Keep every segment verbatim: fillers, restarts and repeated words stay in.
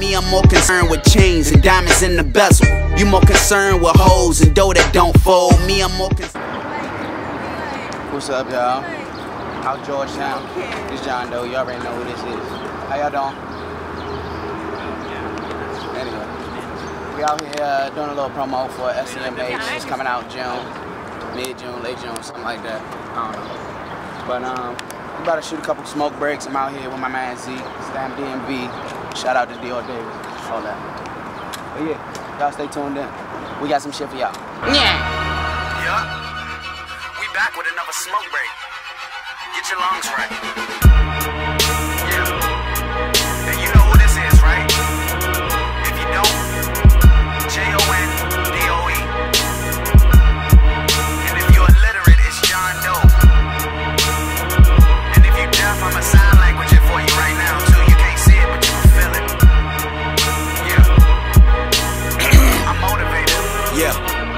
Me, I'm more concerned with chains and diamonds in the bezel. You more concerned with hoes and dough that don't fold. Me, I'm more concerned. What's up, y'all? Out Georgetown. This John Doe. You already know who this is. How y'all doing? Anyway, we out here uh, doing a little promo for S E M H. It's coming out June, mid-June, late June, something like that. I don't know. But um, we about to shoot a couple smoke breaks. I'm out here with my man Z, Stam D M V. Shout out to Dior Davis. All that. But yeah, y'all stay tuned in. We got some shit for y'all. Yeah. Yeah. We back with another smoke break. Get your lungs right. Yeah. And you know who this is, right? If you don't, J O N D O E. And if you're illiterate, it's John Doe. And if you're deaf, I'm a sign language it for you right now, too. You can't see it, but you can feel it. Yeah. I'm motivated. Yeah.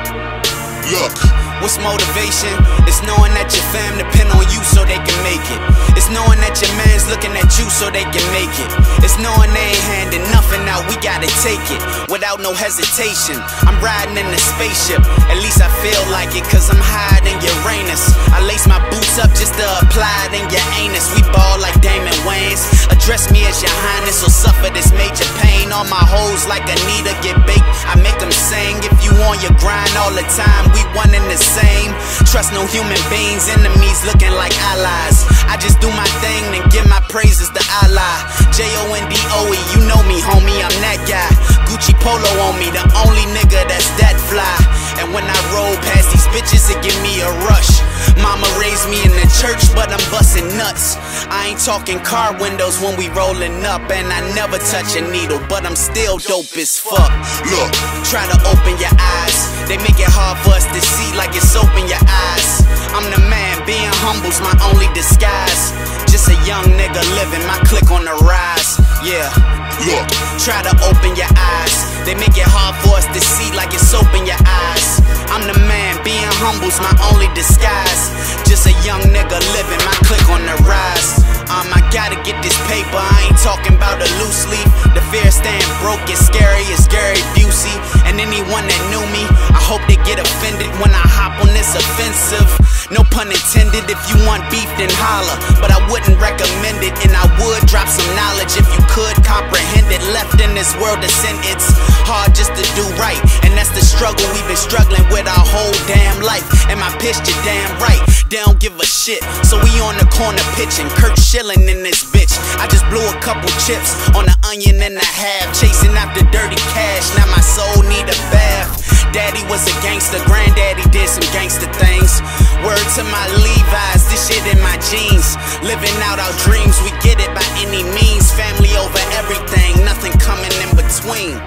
Look. What's motivation? It's knowing that your fam depend on you so they can make it. It's knowing that your man's looking at you so they can make it. It's knowing they ain't handing nothing out, we gotta take it without no hesitation. I'm riding in the spaceship, at least I feel like it, cause I'm higher than Uranus. I lace my boots up just to apply it in your anus. We ball like Damon Wayans. Address me as your highness or suffer this major pain. All my hoes like Anita get baked, I make them sing. If you on your grind all the time, we one in the same. Trust no human beings, enemies looking like allies. I just do my thing and give my praises to Allah. J O N D O E, you know me, homie, I'm that guy. Gucci polo on me, the only nigga that's that fly. And when I roll past these bitches, it give me a rush. Mama raised me in the church, but I'm busting nuts. I ain't talking car windows when we rolling up. And I never touch a needle, but I'm still dope as fuck. Look, try to open your eyes. They make it hard for us to see like it's open your eyes. I'm the man, being humble's my only disguise. Just a young nigga living, my clique on the rise. Yeah, look, try to open your eyes. They make it hard for us to see like it's open your eyes. I'm the man, being humble's my only disguise. Just a young nigga living, my clique on the rise. Um, I gotta get this paper, I ain't talking about a loose leaf. The fear of staying broke is scary, it's Gary Busey. And anyone that knew me, I hope they get offended when I hop on this offensive. No pun intended, if you want beef then holler, but I wouldn't recommend it. And I would drop some knowledge if you could comprehend it. Left in this world of sin, it's hard just to do right. And that's the struggle we've been struggling with our whole damn life. And my pitch, you damn right, they don't give a shit. So we on the corner pitching, Kurt Schilling in this bitch. I just blew a couple chips on an onion and a half, chasing after dirty cash, now my soul need a bath. Daddy was a gangster, granddaddy did some gangster things. Word to my Levi's, this shit in my jeans. Living out our dreams, we get it by any means. Family over everything, nothing coming in between.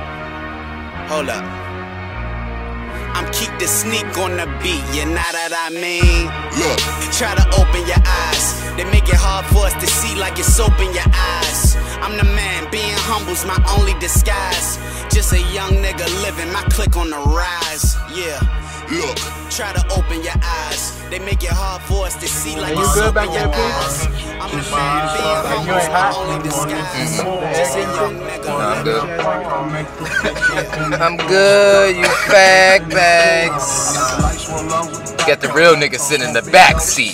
Hold up, I'm keep the sneak on the beat, you know that I mean. Look, try to open your eyes. They make it hard for us to see like it's open your eyes. I'm the man, being humble's my only disguise. Just a young nigga living, my clique on the rise. Yeah, look, try to open your eyes. They make it hard for us to see like it's open your eyes. I'm the man, being humble's my only disguise. Just a young nigga living. I'm good, you fag bags. Got the real nigga sitting in the back seat.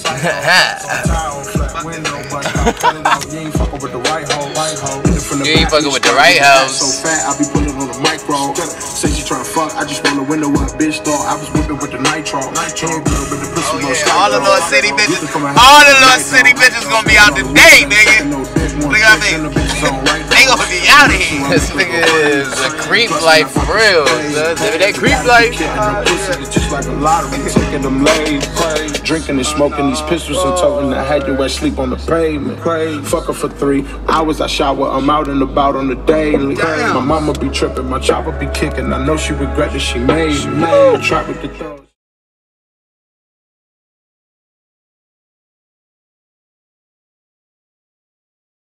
You ain't fucking with the right house. So fat, I be putting on the micro. Say she tryna fuck, I just roll the window with a bitch dog. I was whipping with the nitro. Nitro girl, but the pussy oh, yeah. All the Lord City bitches, all the Lord City bitches gonna be out today, nigga. Look at me. They gonna be out of here. This nigga is a creep life for real. Living that creep life. Just like a lottery, taking them lays, drinking and smoking these pistols and toting the had you at sleep on the pavement. Fuck her for three hours, I shower, I'm out and about on the daily. My mama be tripping, my chopper be kicking. I know she regret that she made me. Trap with the thug.